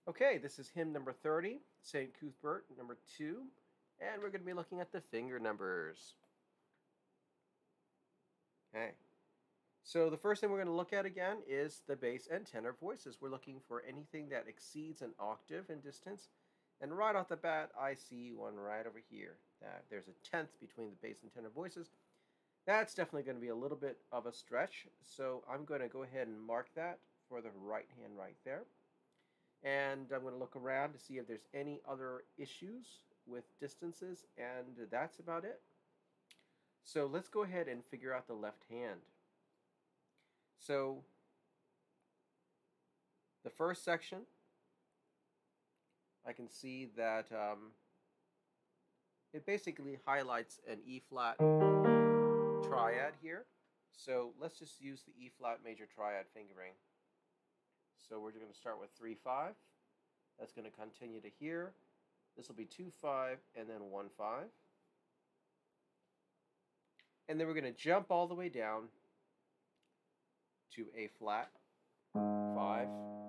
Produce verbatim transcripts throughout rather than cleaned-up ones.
Okay, this is hymn number thirty, Saint Cuthbert, number two, and we're going to be looking at the finger numbers. Okay, so the first thing we're going to look at again is the bass and tenor voices. We're looking for anything that exceeds an octave in distance, and right off the bat, I see one right over here. That there's a tenth between the bass and tenor voices. That's definitely going to be a little bit of a stretch, so I'm going to go ahead and mark that for the right hand right there. And I'm going to look around to see if there's any other issues with distances, and that's about it. So let's go ahead and figure out the left hand. So the first section, I can see that um, it basically highlights an E flat triad here. So let's just use the E flat major triad fingering. So we're going to start with three five. That's going to continue to here. This will be two five and then one five. And then we're going to jump all the way down to A flat five.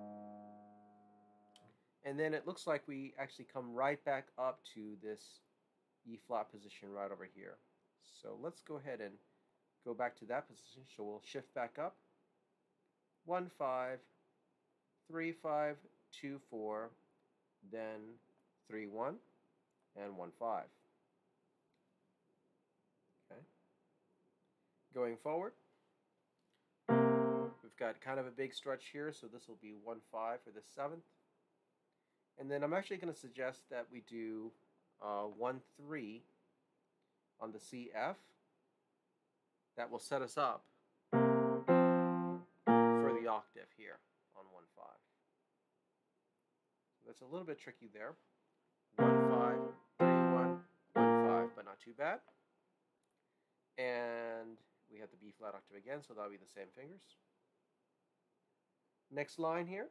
And then it looks like we actually come right back up to this E flat position right over here. So let's go ahead and go back to that position. So we'll shift back up. one five, three five, two four, then three one, and one five. Okay. Going forward, we've got kind of a big stretch here, so this will be one five for the seventh. And then I'm actually going to suggest that we do uh, one three on the C F. That will set us up for the octave here on one five. So that's a little bit tricky there. one five, three one, one five, but not too bad. And we have the B flat octave again, so that'll be the same fingers. Next line here.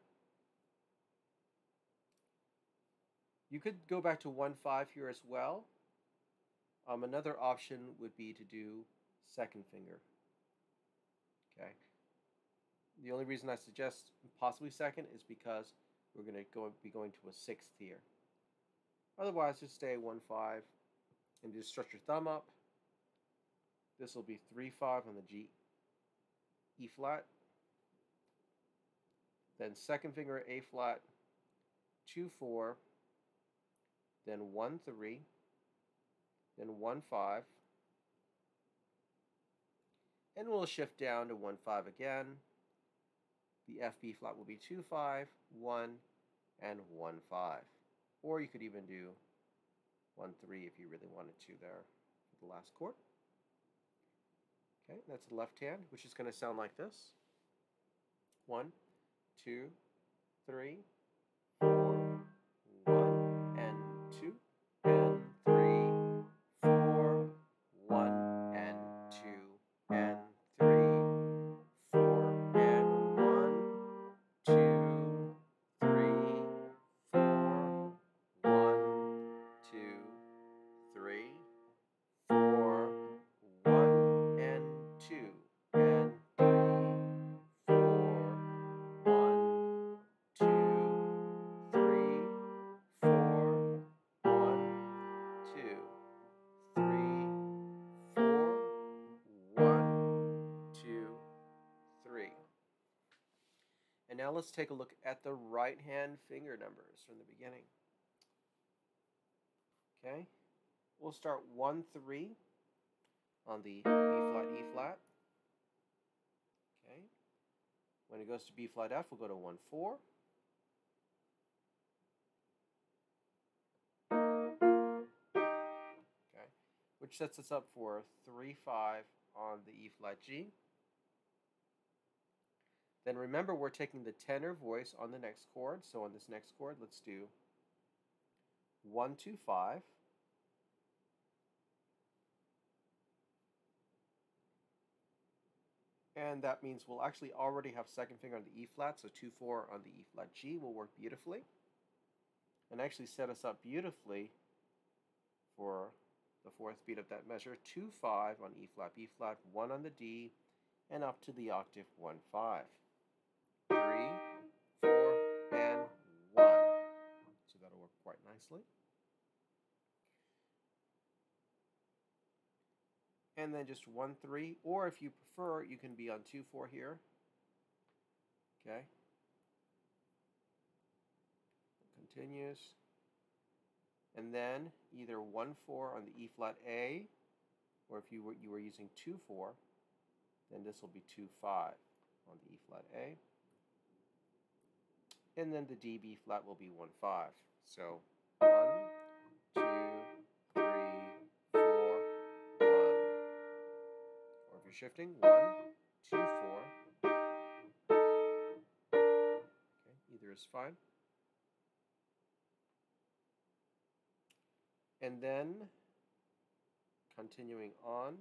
You could go back to one five here as well. Um, another option would be to do second finger. Okay. The only reason I suggest possibly second is because we're going to go, be going to a sixth here. Otherwise, just stay one five and just stretch your thumb up. This will be three five on the G, E flat. Then second finger A flat, two four, then one three, then one five, and we'll shift down to one five again. The F B flat will be two five, one, and one five. Or you could even do one three if you really wanted to there for the last chord. Okay, that's the left hand, which is going to sound like this. One, two, three, four, one, and two, and three, four, one, and two, and three, four, and one, two, three, four, one, two, three, four, one, and two, and three, four, one, two, three, four, one, two, three, four, one, two, three. And now let's take a look at the right hand finger numbers from the beginning. Okay, we'll start one three on the B flat E flat. Okay, when it goes to B flat F, we'll go to one four. Okay, which sets us up for three five on the E flat G. Then remember, we're taking the tenor voice on the next chord. So on this next chord, let's do one two five. And that means we'll actually already have second finger on the E flat, so two four on the E flat G will work beautifully. And actually set us up beautifully for the fourth beat of that measure. two five on E flat, B flat, one on the D, and up to the octave one five. three, four, and one. nicely. And then just one three, or if you prefer, you can be on two four here. Okay. Continues. And then either one four on the E flat A, or if you were you were using two four, then this will be two five on the E flat A. And then the D B flat will be one five. So one, two, three, four, one. Or if you're shifting, one, two, four. Okay, either is fine. And then continuing on,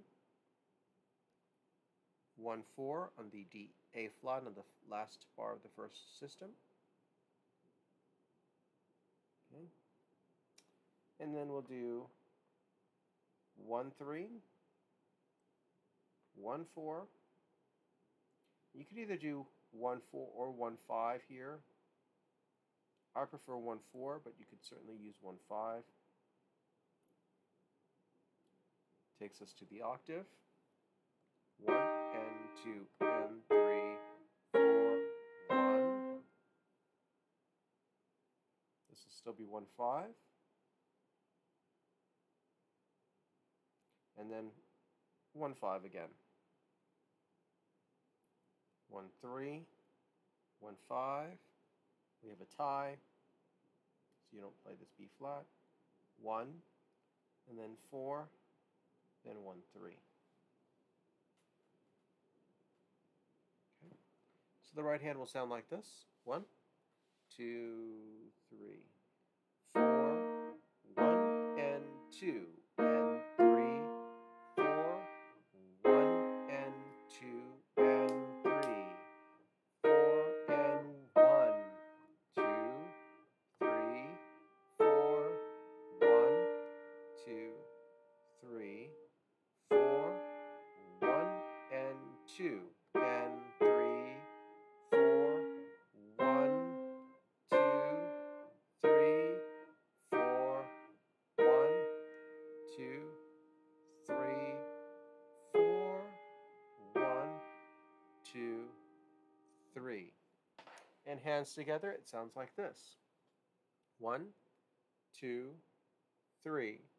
one four on the D A flat on the last bar of the first system. Okay. And then we'll do one three, one four. You could either do one four or one five here. I prefer one four, but you could certainly use one five. Takes us to the octave. one and two and three, four, one. This will still be one five. And then one five again. one three, one five. We have a tie, so you don't play this B flat. one, and then four, then one three. Okay. So the right hand will sound like this. one, two, three, four, one and two and three, four, one and two and three, four and one, two, three, four, one, two, three, four, one and two and three, four, one, two, three, four, one, two, three, four, one, two, three. And hands together, it sounds like this. One, two, three.